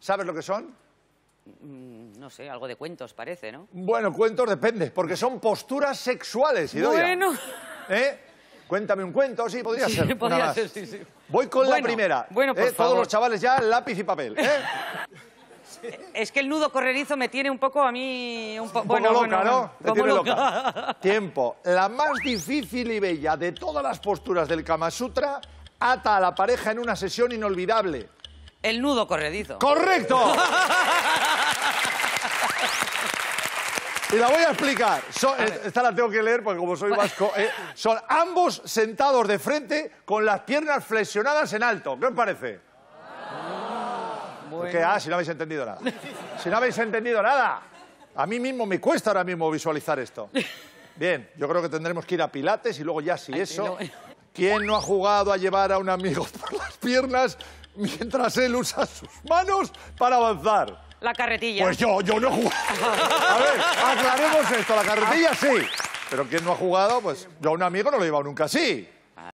¿Sabes lo que son? No sé, algo de cuentos parece, ¿no? Bueno, cuentos depende, porque son posturas sexuales, Idoia. Bueno. Cuéntame un cuento, sí, podría ser. Sí, podría ser, sí. Voy con la primera. Bueno, por favor. Todos los chavales ya, lápiz y papel. Es que el nudo corredizo me tiene un poco a mí... Un poco loca, ¿no? Te tiene loca. Loca. Tiempo. La más difícil y bella de todas las posturas del Kama Sutra ata a la pareja en una sesión inolvidable. El nudo corredizo. ¡Correcto! Y la voy a explicar. Esta la tengo que leer porque como soy vasco... son ambos sentados de frente con las piernas flexionadas en alto. ¿Qué os parece? Bueno. ¿Qué? Si no habéis entendido nada. Si no habéis entendido nada. A mí mismo me cuesta ahora mismo visualizar esto. Bien, yo creo que tendremos que ir a Pilates y luego ya si eso... ¿Quién no ha jugado a llevar a un amigo por las piernas mientras él usa sus manos para avanzar? La carretilla. Pues yo no he jugado. A ver, aclaremos esto. La carretilla sí. Pero ¿quién no ha jugado? Pues yo a un amigo no lo he llevado nunca así.